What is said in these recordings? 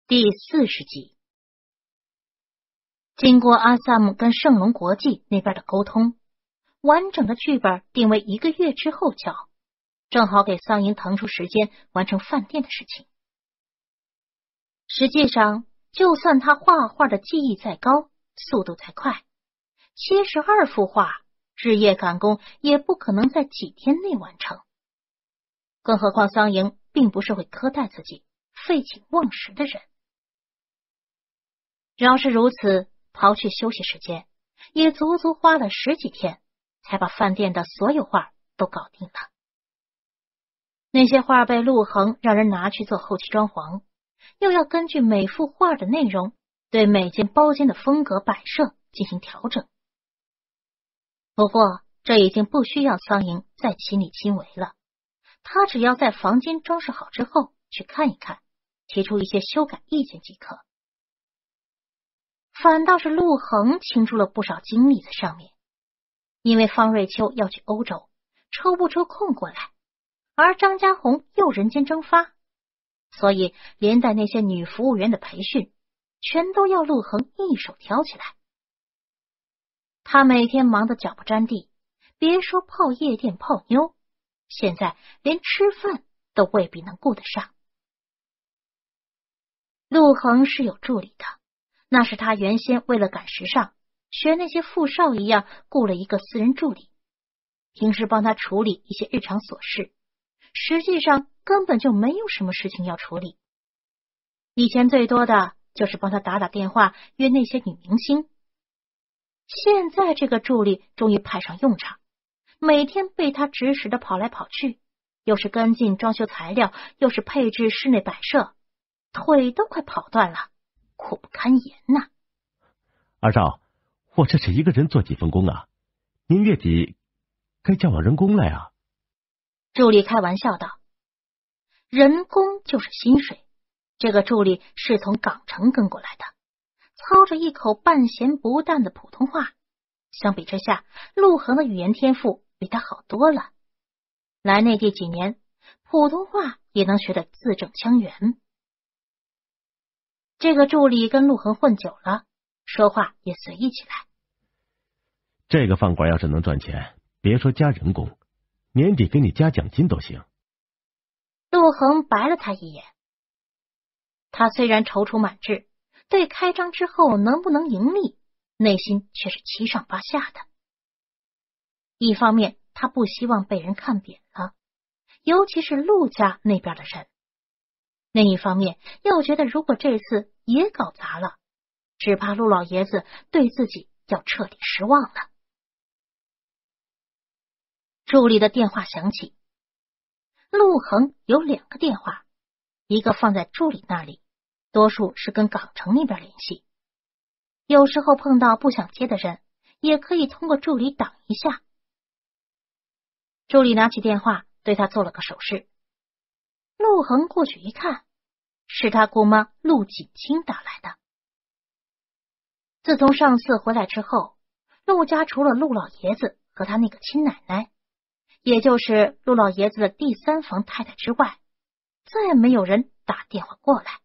第40集。经过阿萨姆跟圣龙国际那边的沟通，完整的剧本定为1个月之后交，正好给桑营腾出时间完成饭店的事情。实际上，就算他画画的技艺再高，速度再快，72幅画日夜赶工也不可能在几天内完成。更何况桑营并不是会苛待自己、废寝忘食的人。饶是如此，刨去休息时间，也足足花了10几天，才把饭店的所有画都搞定了。那些画被陆恒让人拿去做后期装潢，又要根据每幅画的内容，对每间包间的风格摆设进行调整。不过，这已经不需要桑营再亲力亲为了，他只要在房间装饰好之后去看一看，提出一些修改意见即可。反倒是陆恒倾注了不少精力在上面，因为方瑞秋要去欧洲，抽不出空过来，而张家红又人间蒸发，所以连带那些女服务员的培训，全都要陆恒一手挑起来。他每天忙得脚不沾地，别说泡夜店泡妞，现在连吃饭都未必能顾得上。陆恒是有助理的，那是他原先为了赶时尚，学那些富少一样雇了一个私人助理，平时帮他处理一些日常琐事，实际上根本就没有什么事情要处理。以前最多的就是帮他打打电话约那些女明星，现在这个助理终于派上用场，每天被他指使的跑来跑去，又是跟进装修材料，又是配置室内摆设，腿都快跑断了，苦不堪言呐。 二少，我这是一个人做几份工啊？您月底该叫我人工来啊。 助理开玩笑道。人工就是薪水，这个助理是从港城跟过来的，操着一口半咸不淡的普通话，相比之下，陆恒的语言天赋比他好多了。来内地几年，普通话也能学得字正腔圆。这个助理跟陆恒混久了，说话也随意起来。 这个饭馆要是能赚钱，别说加人工，年底给你加奖金都行。 陆恒白了他一眼。他虽然踌躇满志，对开张之后能不能盈利，内心却是七上八下的。一方面，他不希望被人看扁了，尤其是陆家那边的人。另一方面，又觉得如果这次也搞砸了，只怕陆老爷子对自己要彻底失望了。助理的电话响起，陆恒有2个电话，一个放在助理那里，多数是跟港城那边联系，有时候碰到不想接的人，也可以通过助理挡一下。助理拿起电话，对他做了个手势。陆恒过去一看，是他姑妈陆锦清打来的。自从上次回来之后，陆家除了陆老爷子和他那个亲奶奶，也就是陆老爷子的第3房太太之外，再没有人打电话过来。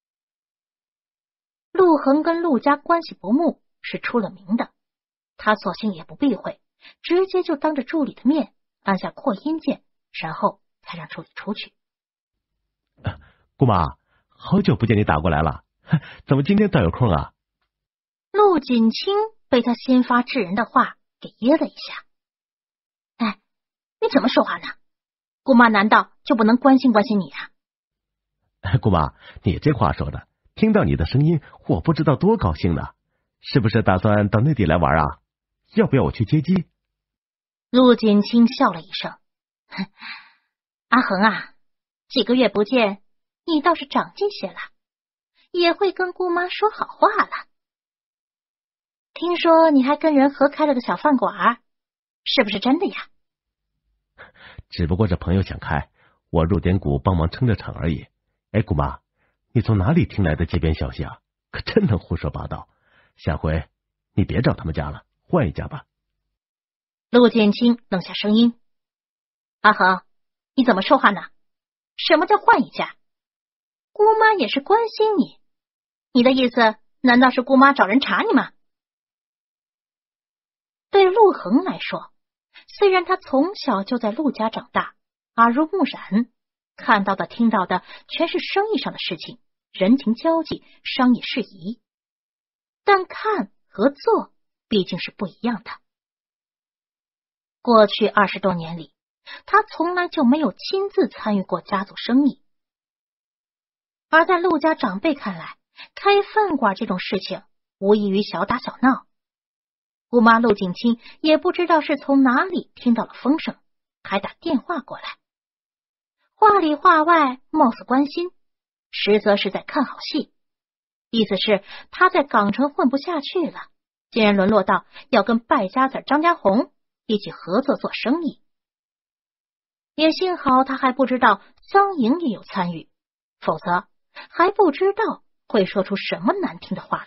陆恒跟陆家关系不睦是出了名的，他索性也不避讳，直接就当着助理的面按下扩音键，然后才让助理出去。 姑妈，好久不见你打过来了，怎么今天倒有空啊？ 陆锦清被他先发制人的话给噎了一下。哎，你怎么说话呢？姑妈难道就不能关心关心你啊？ 姑妈，你这话说的，听到你的声音，我不知道多高兴呢。是不是打算到内地来玩啊？要不要我去接机？ 陆锦清笑了一声，阿恒啊，几个月不见，你倒是长进些了，也会跟姑妈说好话了。听说你还跟人合开了个小饭馆，是不是真的呀？ 只不过这朋友想开，我入点股帮忙撑着场而已。哎，姑妈，你从哪里听来的街边消息啊？可真能胡说八道。下回你别找他们家了，换一家吧。 陆建清冷下声音，阿恒，你怎么说话呢？什么叫换一家？姑妈也是关心你， 你的意思难道是姑妈找人查你吗？对陆恒来说，虽然他从小就在陆家长大，耳濡目染，看到的听到的全是生意上的事情，人情交际，商业事宜，但看和做毕竟是不一样的。过去20多年里，他从来就没有亲自参与过家族生意，而在陆家长辈看来，开饭馆这种事情无异于小打小闹。姑妈陆景清也不知道是从哪里听到了风声，还打电话过来，话里话外貌似关心，实则是在看好戏，意思是他在港城混不下去了，竟然沦落到要跟败家子张家红一起合作做生意。也幸好他还不知道桑莹也有参与，否则还不知道会说出什么难听的话来。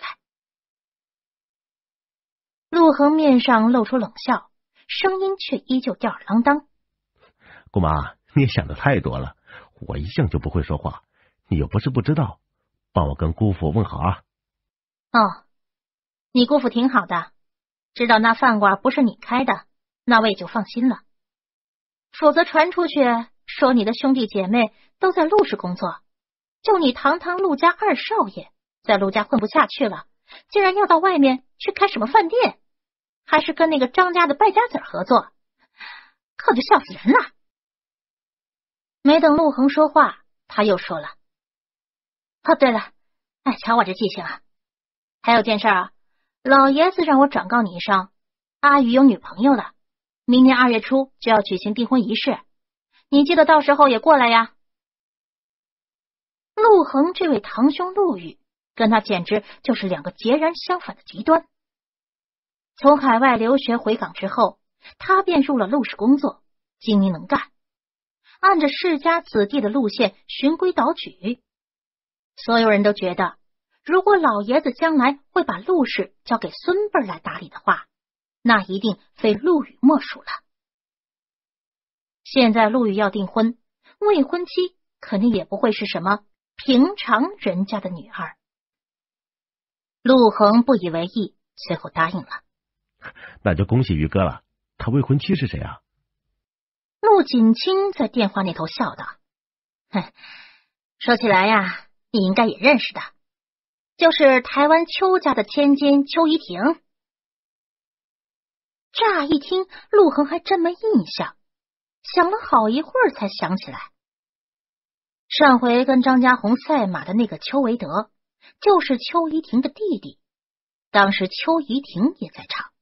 陆恒面上露出冷笑，声音却依旧吊儿郎当。 姑妈，你也想的太多了，我一向就不会说话，你又不是不知道，帮我跟姑父问好啊。 哦，你姑父挺好的，知道那饭馆不是你开的，那我也就放心了。否则传出去说你的兄弟姐妹都在陆氏工作，就你堂堂陆家二少爷在陆家混不下去了，竟然要到外面去开什么饭店，还是跟那个张家的败家子合作，可就笑死人了。没等陆恒说话，他又说了，哦对了，哎，瞧我这记性啊，还有件事啊，老爷子让我转告你一声，阿宇有女朋友了，明年2月初就要举行订婚仪式，你记得到时候也过来呀。陆恒这位堂兄陆羽跟他简直就是2个截然相反的极端。从海外留学回港之后，他便入了陆氏工作，精明能干，按着世家子弟的路线循规蹈矩。所有人都觉得，如果老爷子将来会把陆氏交给孙辈来打理的话，那一定非陆羽莫属了。现在陆羽要订婚，未婚妻肯定也不会是什么平常人家的女儿。陆恒不以为意，随后答应了。 那就恭喜于哥了，他未婚妻是谁啊？ 陆锦清在电话那头笑道，说起来呀，你应该也认识的，就是台湾邱家的千金邱怡婷。乍一听，陆恒还真没印象，想了好一会儿才想起来，上回跟张家红赛马的那个邱维德就是邱怡婷的弟弟，当时邱怡婷也在场。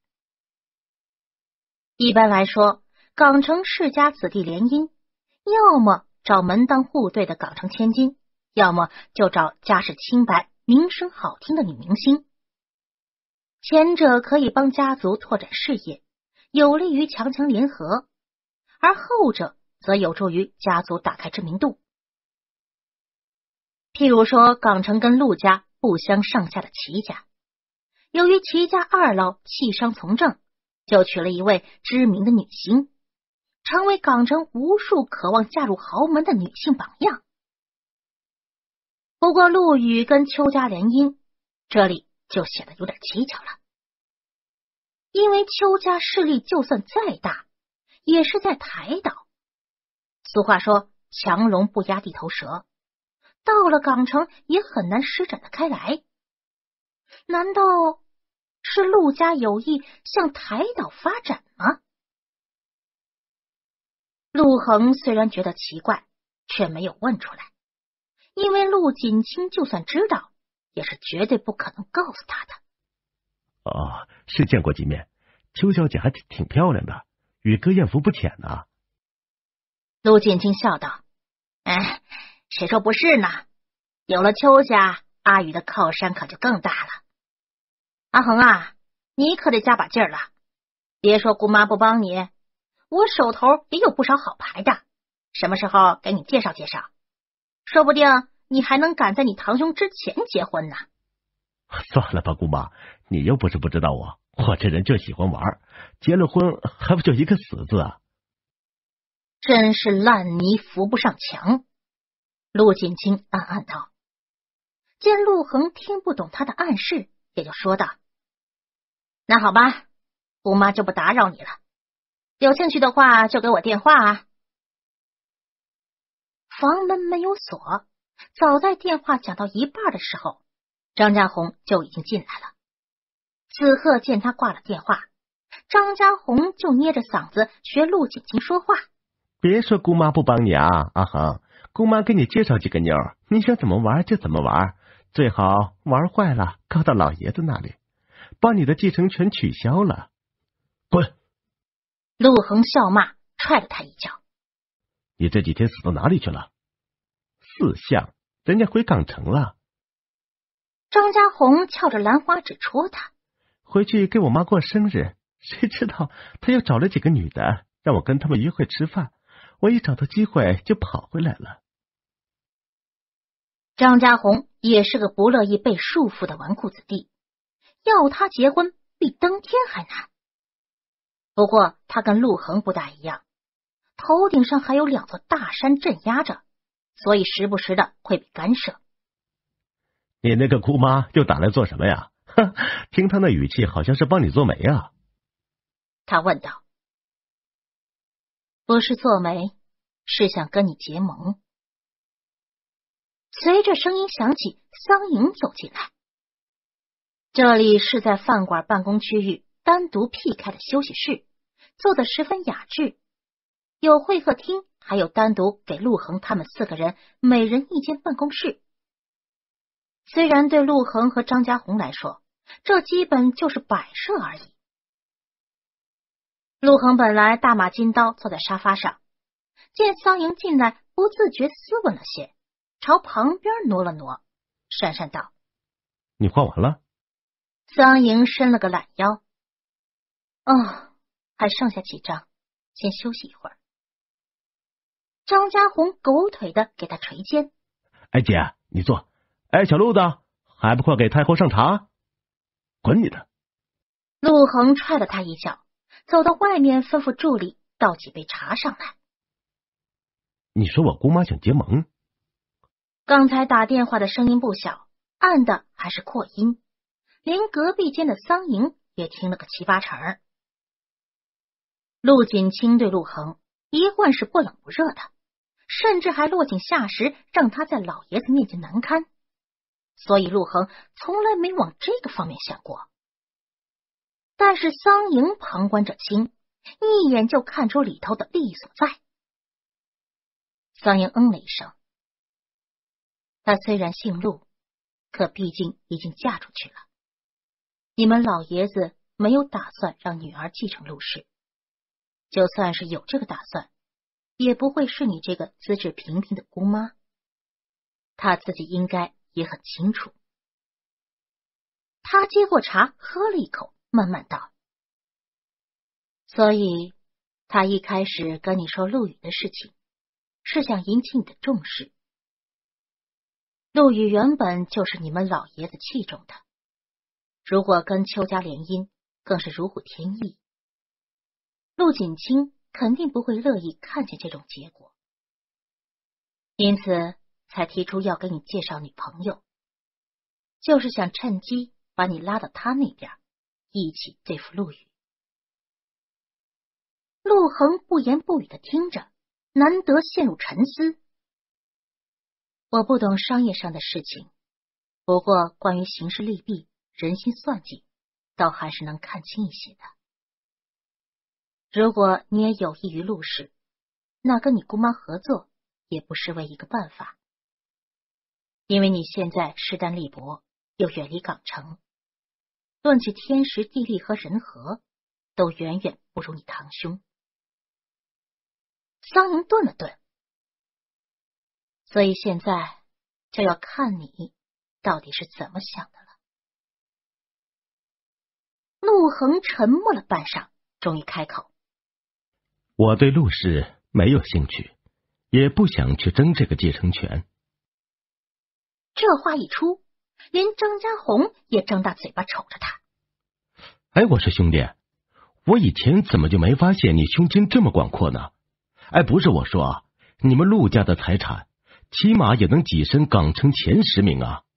一般来说，港城世家子弟联姻，要么找门当户对的港城千金，要么就找家世清白、名声好听的女明星。前者可以帮家族拓展事业，有利于强强联合，而后者则有助于家族打开知名度。譬如说港城跟陆家不相上下的齐家，由于齐家二老弃商从政，就娶了一位知名的女星，成为港城无数渴望嫁入豪门的女性榜样。不过陆羽跟邱家联姻，这里就显得有点蹊跷了。因为邱家势力就算再大，也是在台岛。俗话说强龙不压地头蛇，到了港城也很难施展得开来。难道是陆家有意向台岛发展吗？陆恒虽然觉得奇怪，却没有问出来，因为陆锦清就算知道，也是绝对不可能告诉他的。 哦，是见过几面，邱小姐还挺漂亮的，与哥艳福不浅呢。 陆锦清笑道，谁说不是呢？有了邱家，阿宇的靠山可就更大了。阿恒啊，你可得加把劲儿了，别说姑妈不帮你，我手头也有不少好牌的，什么时候给你介绍介绍，说不定你还能赶在你堂兄之前结婚呢。 算了吧，姑妈，你又不是不知道我这人就喜欢玩，结了婚还不就一个死字啊。 真是烂泥扶不上墙，陆锦清暗暗道。 见陆恒听不懂他的暗示，也就说道：“那好吧，姑妈就不打扰你了。有兴趣的话，就给我电话啊。”房门没有锁，早在电话讲到一半的时候，张家红就已经进来了。子鹤见他挂了电话，张家红就捏着嗓子学陆景清说话：“ 别说姑妈不帮你啊，阿恒，姑妈给你介绍几个妞，你想怎么玩就怎么玩，最好玩坏了告到老爷子那里，把你的继承权取消了。滚！” 陆恒笑骂，踹了他一脚：“ 你这几天死到哪里去了？四相，人家回港城了。” 张家红翘着兰花指戳他：“ 回去给我妈过生日，谁知道他又找了几个女的，让我跟他们约会吃饭，我一找到机会就跑回来了。” 张家红也是个不乐意被束缚的纨绔子弟，要他结婚比登天还难。不过他跟陆恒不大一样，头顶上还有2座大山镇压着，所以时不时的会被干涉。 “你那个姑妈又打来做什么呀？哼，听她那语气好像是帮你做媒啊。” 他问道。“不是做媒，是想跟你结盟。”随着声音响起，桑莹走进来。这里是在饭馆办公区域单独辟开的休息室，做得十分雅致，有会客厅，还有单独给陆恒他们4个人每人一间办公室。虽然对陆恒和张家红来说，这基本就是摆设而已。陆恒本来大马金刀坐在沙发上，见桑莹进来，不自觉斯文了些，朝旁边挪了挪，讪讪道：“ 你画完了？” 桑莹伸了个懒腰：“哦，还剩下几张，先休息一会儿。”张家红狗腿的给他捶肩：“ 哎姐，你坐。哎，小路子，还不快给太后上茶？滚你的！” 陆恒踹了他一脚，走到外面吩咐助理倒几杯茶上来。 “你说我姑妈想结盟？” 刚才打电话的声音不小，按的还是扩音，连隔壁间的桑莹也听了个七八成。陆锦清对陆恒一贯是不冷不热的，甚至还落井下石，让他在老爷子面前难堪，所以陆恒从来没往这个方面想过。但是桑莹旁观者清，一眼就看出里头的利益所在。桑莹嗯了一声，她虽然姓陆，可毕竟已经嫁出去了。你们老爷子没有打算让女儿继承陆氏，就算是有这个打算，也不会是你这个资质平平的姑妈。她自己应该也很清楚。他接过茶，喝了一口，慢慢道：“所以，他一开始跟你说陆羽的事情，是想引起你的重视。陆羽原本就是你们老爷子器重的，如果跟邱家联姻，更是如虎添翼。陆锦清肯定不会乐意看见这种结果，因此才提出要给你介绍女朋友，就是想趁机把你拉到他那边，一起对付陆羽。”陆恒不言不语的听着，难得陷入沉思。我不懂商业上的事情，不过关于形势利弊、人心算计，倒还是能看清一些的。如果你也有意于陆氏，那跟你姑妈合作也不失为一个办法。因为你现在势单力薄，又远离港城，论起天时地利和人和，都远远不如你堂兄。桑宁顿了顿，所以现在就要看你到底是怎么想的了。陆恒沉默了半晌，终于开口：“ 我对陆氏没有兴趣，也不想去争这个继承权。” 这话一出，连张家红也睁大嘴巴瞅着他。 哎，我说兄弟，我以前怎么就没发现你胸襟这么广阔呢？哎，不是我说啊，你们陆家的财产起码也能跻身港城前10名啊！